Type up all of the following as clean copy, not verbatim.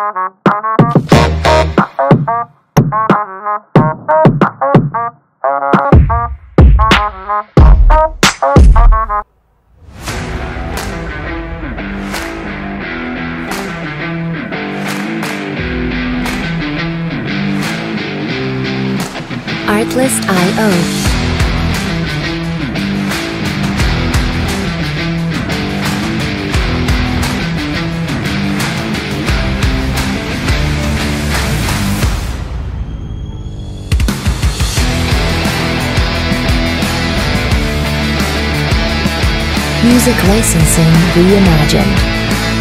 Artlist.io. Music licensing reimagined.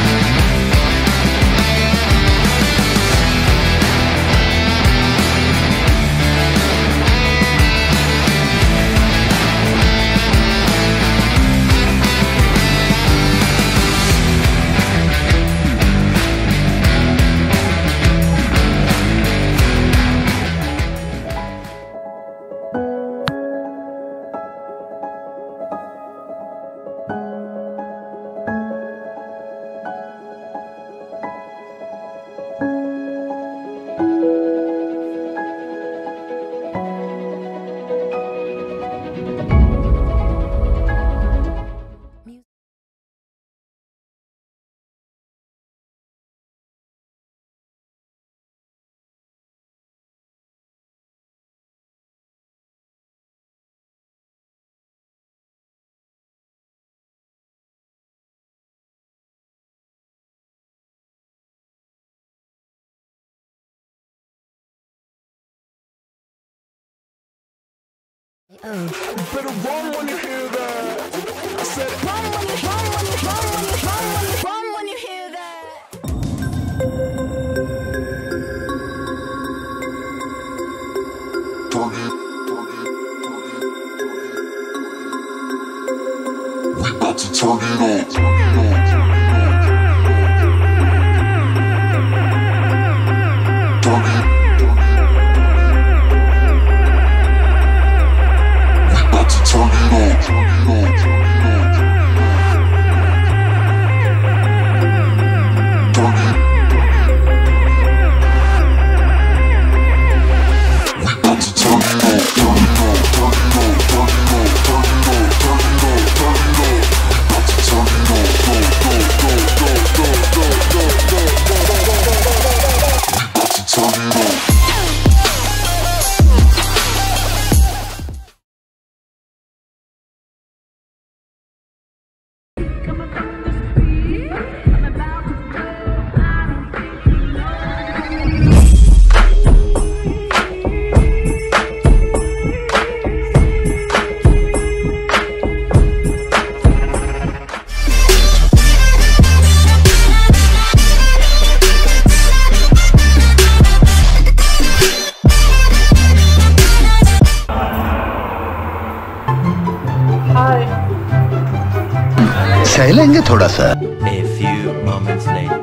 Better run when you hear that. I said run when you hear that. Target. We about to turn it on. सह लेंगे थोड़ा सा। A few moments later.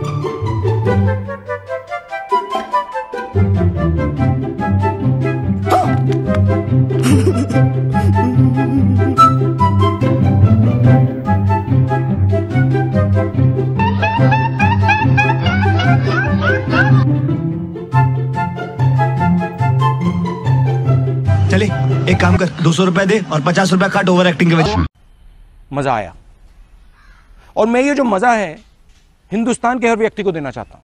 चले एक काम कर, 200 रुपए दे और 50 रुपए काट ओवर एक्टिंग के वजह। मजा आया, और मैं ये जो मजा है हिंदुस्तान के हर व्यक्ति को देना चाहता हूं।